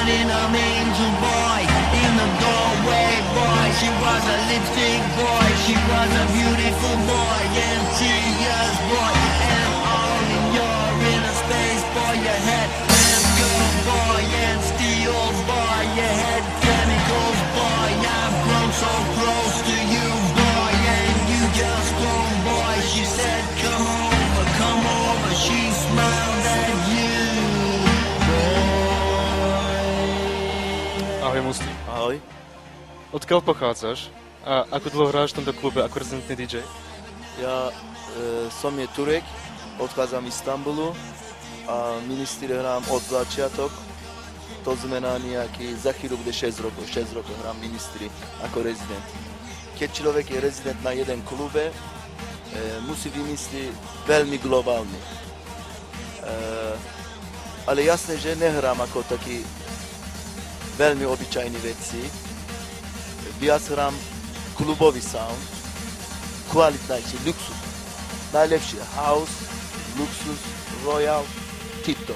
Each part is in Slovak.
in a angel boy in the doorway, boy. She was a lipstick boy, she was a beautiful boy, and tears boy, and all in your inner space, boy. You had girl boy and steel boy, you had chemicals boy. I've grown so close to you boy, and you just grown boy. She said come over, she smiled at you boy. Ahoj Musti. Ahoj. Odkiaľ pochádzaš a ako dlho hráš v tomto klube ako rezidentný DJ? Ja som je Turek, odchádzam z Istanbulu a ministri hrám od začiatok. To znamená nejaký, za chvíľu bude 6 rokov hrám ministri ako rezident. Keď človek je rezident na jeden klube, musí vymyslieť veľmi globálne. Ale jasné, že nehrám ako taký veľmi obyčajní veci. Viac hrám klubový sound, kvalitnejší, luxus. Najlepší house, luxus, royal, tip-top.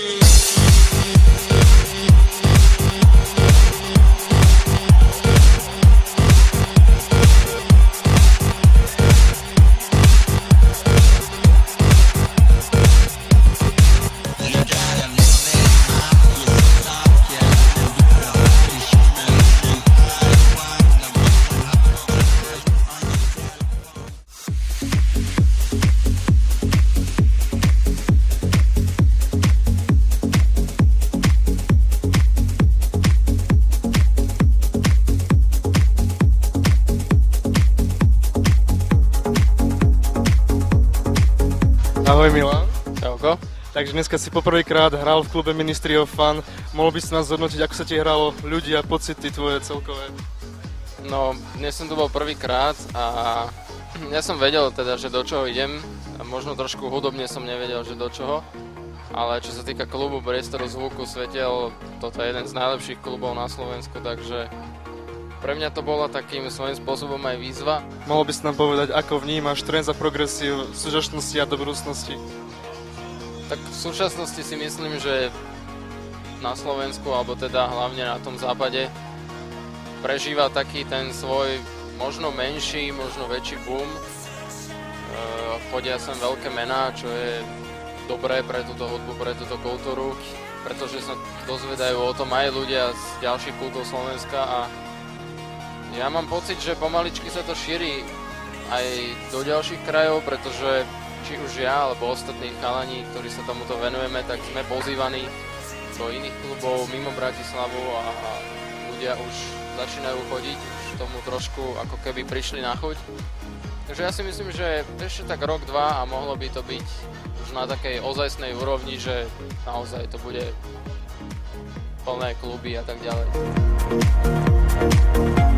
Ahoj Milan. Čauko. Takže dneska si poprvýkrát hral v klube Ministry of Fun. Mohol by si nás zhodnotiť, ako sa ti hralo, ľudia, pocity tvoje celkové? No, dnes som tu bol prvýkrát a ja som vedel teda, že do čoho idem. A možno trošku hudobne som nevedel, že do čoho. Ale čo sa týka klubu, priestoru, zvuku, svetiel, toto je jeden z najlepších klubov na Slovensku, takže pre mňa to bola takým svojím spôsobom aj výzva. Mohol by si nám povedať, ako vnímaš trend za progresiu v súčasnosti a do budúcnosti? Tak v súčasnosti si myslím, že na Slovensku, alebo teda hlavne na tom západe, prežíva taký ten svoj možno menší, možno väčší boom. Chodia sem veľké mená, čo je dobré pre túto hudbu, pre túto kultúru, pretože sa dozvedajú o tom aj ľudia z ďalších kultúr Slovenska a ja mám pocit, že pomaličky sa to šíri aj do ďalších krajov, pretože či už ja alebo ostatní chalani, ktorí sa tomuto venujeme, tak sme pozývaní do iných klubov mimo Bratislavu a ľudia už začínajú chodiť, už tomu trošku ako keby prišli na chuť. Takže ja si myslím, že ešte tak rok, dva a mohlo by to byť už na takej ozajstnej úrovni, že naozaj to bude plné kluby a tak ďalej.